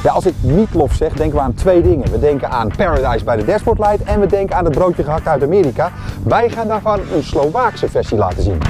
Ja, als ik meatloaf zeg, denken we aan twee dingen. We denken aan Paradise bij de Dashboard Light en we denken aan het broodje gehakt uit Amerika. Wij gaan daarvan een Slovaakse versie laten zien.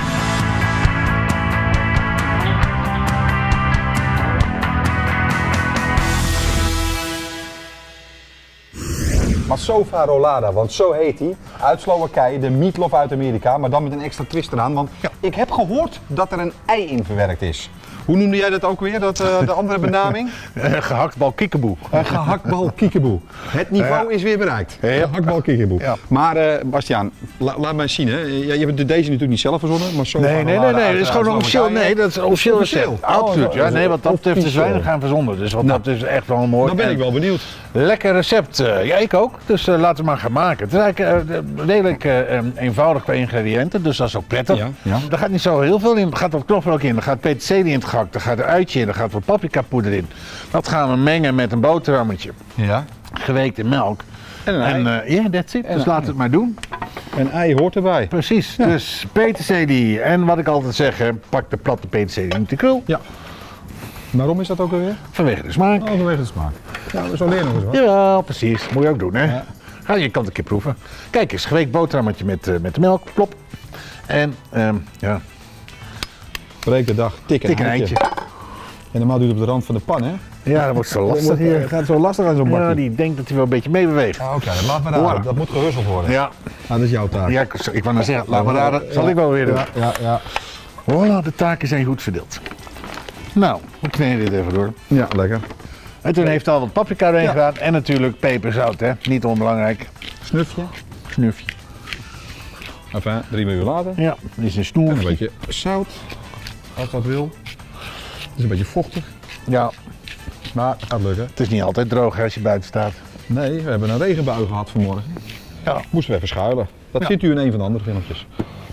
Masova Rolada, want zo heet hij. Uit Slowakije, de meatloaf uit Amerika, maar dan met een extra twist eraan. Want ik heb gehoord dat er een ei in verwerkt is. Hoe noemde jij dat ook weer, de andere benaming? Gehaktbal kiekeboe. Gehaktbal kiekeboe. Het niveau is weer bereikt. Gehaktbal kiekeboe. Ja. Maar Bastiaan, laat mij zien. Hè. Je hebt deze natuurlijk niet zelf verzonnen. Maar nee, dat is gewoon officieel. Nee, dat is officieel recept. Absoluut. Ja, nee, wat dat betreft is weinig gaan verzonden. Dus wat dat is echt wel een mooi. Dan ben ik wel benieuwd. Lekker recept. Ja, ik ook. Dus laten we maar gaan maken. Het is eigenlijk redelijk eenvoudig qua ingrediënten. Dus dat is ook prettig. Ja. Er gaat niet zo heel veel in. Er gaat wat knoflook in. Er gaat peterselie in het gehakt. Er gaat een uitje in. Er gaat wat paprikapoeder in. Dat gaan we mengen met een boterhammetje. Ja. Geweekte melk. En een ei. Ja, that's it. Dus laten we het maar doen. Een ei hoort erbij. Precies. Ja. Dus peterselie. En wat ik altijd zeg, pak de platte peterselie niet te krul. Ja. Waarom is dat ook alweer? Vanwege de smaak. Oh, vanwege de smaak. Ja, we zullen leren nog eens wat. Ja, precies. Moet je ook doen, hè? Ja. Je kan het een keer proeven. Kijk eens, geweekt boterhammetje met de melk. Plop. En, ja. Breek de dag, tik een eitje. En normaal doe je het op de rand van de pan, hè? Ja, dat wordt zo lastig hier. Het gaat zo lastig aan zo'n bakje. Ja, die denkt dat hij wel een beetje meebeweegt. Ah, oké, laat maar raden. Dat moet gehusseld worden. Ja. Ah, dat is jouw taak. Ja, ik wou nou zeggen, laat maar raden. Zal ik wel weer doen. Ja. Voilà, de taken zijn goed verdeeld. Nou, we kneden dit even door. Ja, lekker. En toen heeft al wat paprika erin gedaan en natuurlijk peper, zout, hè? Niet onbelangrijk. Snufje. Snufje. Enfin, 3 uur later. Ja, dit is een snoertje. Een beetje zout, als dat wil. Het is een beetje vochtig. Ja. Maar het gaat lukken. Het is niet altijd droog als je buiten staat. Nee, we hebben een regenbui gehad vanmorgen. Ja. Moesten we even schuilen. Dat ziet u in een van de andere filmpjes.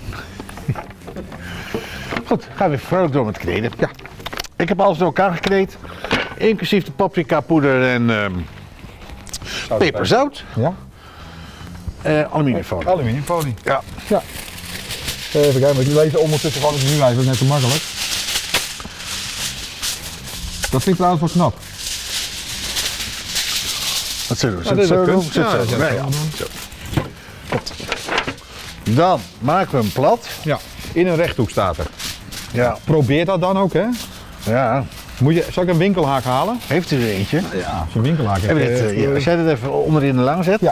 Goed, gaan we even vrolijk door met kneden. Ja. Ik heb alles door elkaar gekneed. Inclusief de paprika poeder en peperzout. Ja. Aluminiumfolie. Aluminiumfolie. Ja. Even kijken, ik lees ondertussen gewoon het nu uit, dat is net te makkelijk. Dat vind ik trouwens wel knap. Wat zullen we doen? Dan maken we hem plat. Ja, in een rechthoek staat er. Ja. Probeer dat dan ook, hè? Ja. Zal ik een winkelhaak halen? Heeft u er eentje? Ja, zo'n winkelhaak. Als jij dit even onderin de lang zet. Ja.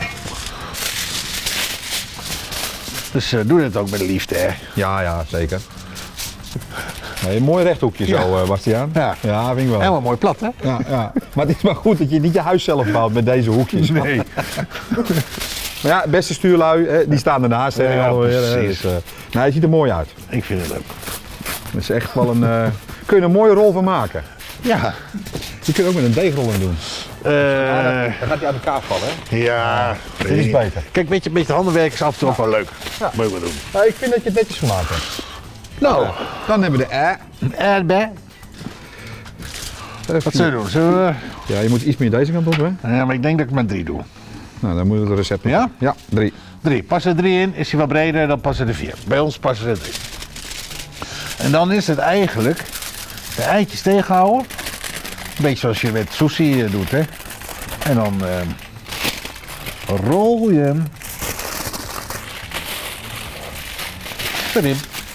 Dus doe dit ook met liefde, hè? Ja, zeker. Nee, een mooi rechthoekje zo, Bastiaan. Ja, vind ik wel. Helemaal mooi plat, hè? Ja. Maar het is maar goed dat je niet je huis zelf bouwt met deze hoekjes. Nee. Maar ja, beste stuurlui, die staan ernaast. Ja, dus, nee, het ziet er mooi uit. Ik vind het leuk. Dat is echt wel een... kun je een mooie rol van maken. Ja. Je kunt ook met een deegrol doen. Dan gaat hij uit elkaar vallen, hè? Ja. Dat is beter. Kijk, een beetje handenwerk is af en toe ook wel leuk. Ja. Moet je wel doen. Ja, ik vind dat je het netjes gemaakt hebt. Nou. Dan hebben we de erbij. Wat zullen we doen? Zullen we... Ja, je moet iets meer deze kant op, hè? Ja, maar ik denk dat ik maar 3 doe. Nou, dan moet het recept nog. Ja? Ja, 3. 3. Passen er 3 in, is hij wat breder, dan passen er 4. Bij ons passen er 3. En dan is het eigenlijk de eitjes tegenhouden. Een beetje zoals je met sushi doet, hè. En dan rol je hem erin.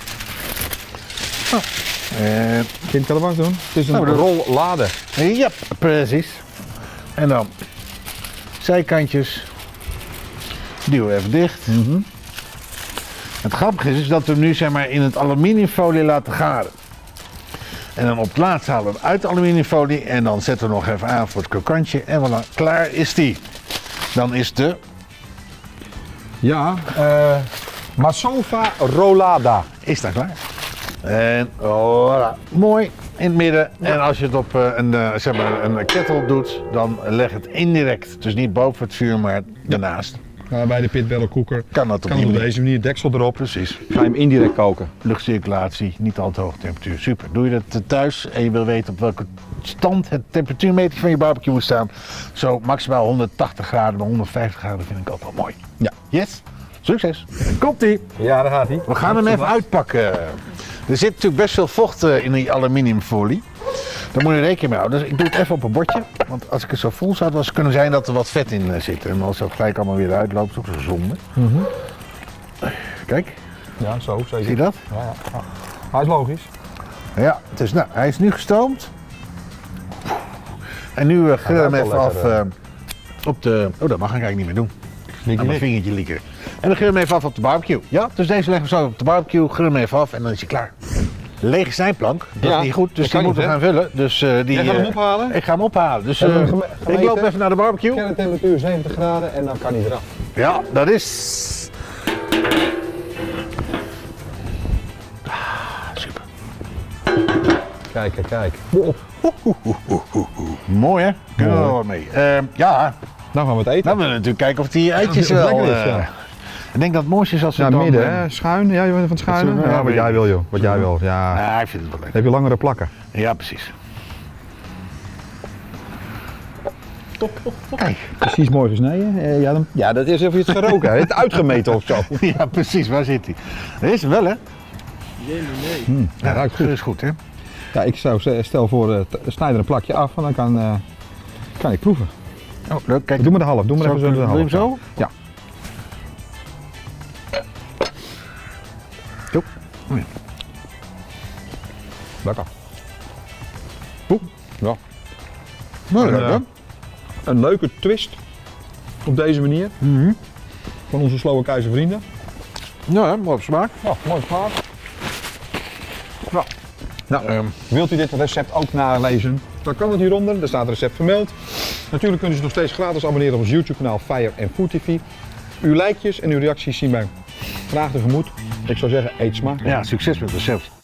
Kind kan er wat doen. Het is een rollade. Ja, precies. En dan zijkantjes duwen even dicht. Het grappige is dat we hem nu zeg maar in het aluminiumfolie laten garen. En dan op het laatst halen we hem uit de aluminiumfolie en dan zetten we nog even aan voor het krokantje en voilà, klaar is die. Dan is de... Ja, Masova Rolada. Is dat klaar? En voilà, mooi in het midden. Ja. En als je het op een ketel doet, dan leg het indirect. Dus niet boven het vuur, maar daarnaast. Bij de pitbarrel cooker kan dat op deze manier, deksel erop. Precies. Ga je hem indirect koken. Luchtcirculatie, niet al te hoge temperatuur. Super. Doe je dat thuis en je wil weten op welke stand het temperatuurmeter van je barbecue moet staan. Zo maximaal 180 graden, maar 150 graden vind ik altijd wel mooi. Ja. Yes. Succes. Komt-ie. Ja, daar gaat hij. We gaan hem even uitpakken. Er zit natuurlijk best veel vocht in die aluminiumfolie. Daar moet je rekening mee houden. Dus ik doe het even op een bordje. Want als ik het zo vol zou, was het kunnen zijn dat er wat vet in zit. En als dat gelijk allemaal weer uitloopt, is ook zo zonde. Kijk, Ja, zo, zeker. zie je dat? Ja. Hij is logisch. Ja, dus, nou, hij is nu gestoomd. En nu geur hem ruikt even wel af lekker, op de... Oh, dat mag ik eigenlijk niet meer doen. Liek Aan mijn vingertje lieken. En dan geur hem even af op de barbecue. Ja, dus deze leggen we zo op de barbecue, geur hem even af en dan is hij klaar. Lege snijplank, dat Ja, is niet goed, dus dat die kan moeten we niet, gaan vullen. Dus, die, Jij gaat hem ophalen? Ik ga hem ophalen. Dus Hebben we ik gemeten? loop even naar de barbecue. Kerntemperatuur 70 graden en dan kan hij eraf. Ja, dat is... Super. Kijk. Mooi hè? Kunnen we Mooi. er wat mee. Ja, Dan gaan we het eten. dan willen we natuurlijk kijken of die eitjes of het wel... lekker is, ja. Ik denk dat het mooiste is als ze Ja, dan... midden, hè? Schuin. Ja, je bent van het schuinen? Dat is- Ja, ja, wat jij wil, joh. Wat jij wil. Ja. Ja, ik vind het wel Dan leuk. heb je langere plakken. Ja, precies. Kijk. Precies mooi gesneden. Ja, dat is of je het geroken hebt. Het uitgemeten of zo. Ja, precies. Waar zit hij? Dat is hem wel, hè? Ja, ruikt goed. Dat is goed, hè? Ja, ik zou stel voor, snijd er een plakje af en dan kan ik proeven. Oh, leuk. Kijk. Doe maar de half. Doe maar even zo de Wil half. je hem zo? Ja. Zo. Lekker. Ja. Nou, En, leuk, hè? Een leuke twist op deze manier. Van onze Slowakijse vrienden. Ja, hè, mooi op smaak. Ja, mooi smaak. Ja. Nou, wilt u dit recept ook nalezen? Dan kan het hieronder, daar staat het recept vermeld. Natuurlijk kunnen ze nog steeds gratis abonneren op ons YouTube kanaal Fire & Food TV. Uw likejes en uw reacties zien wij graag tegemoet. Ik zou zeggen, eet smaak. Ja, succes met het recept.